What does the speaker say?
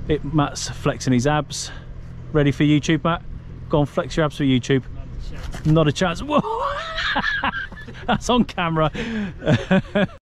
Matt's flexing his abs. Ready for YouTube, Matt? Go on, flex your abs for YouTube. Not a chance. Whoa! That's on camera.